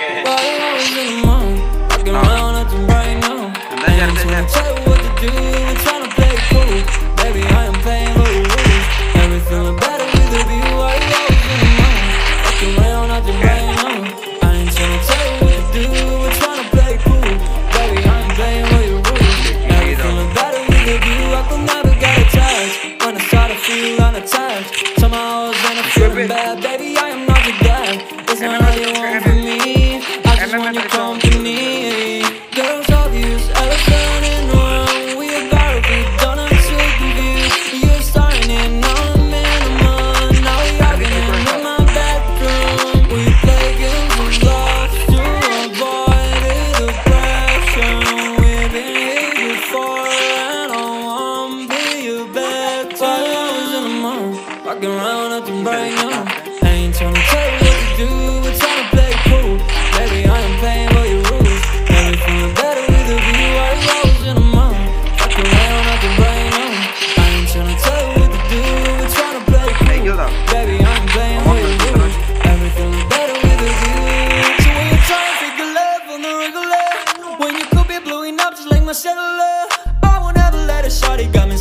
Why you always in the mood? Walking around acting right now. I ain't tryna tell you what to do, we're tryna play cool. Baby, I am playing by your rules. And we feeling better with a view. Why you always in the mood? Walking around acting right now. I ain't tryna tell you what to do, we're tryna play cool. Baby, I am playing by your rules. And we feeling better with a view. I could never get attached when I start to feel unattached. Somehow I was when I'm feeling bad. Baby, I am not your dad. It's not all you want from me. I just want your company. Girls obvious, elephant in the room. We about to be done until confused. You're starting it on a minimum. Now we arguing in my bedroom. We play games of love to avoid the depression. We've been here before and I won't be your back. While I was in the mood, walking around acting right now. I ain't tryna tell you what to do, we're tryna play cool. Baby, I am playing by your rules. And we feeling better with a view. Why you always in the mood? Walking around acting right now. I ain't tryna tell you what to do, we're tryna play cool. Baby, I am playing by your rules. And we feeling better with a view. So when you're trying to figure love on the regular, when you could be blowing up just like my cellular, I won't ever let a shawty got me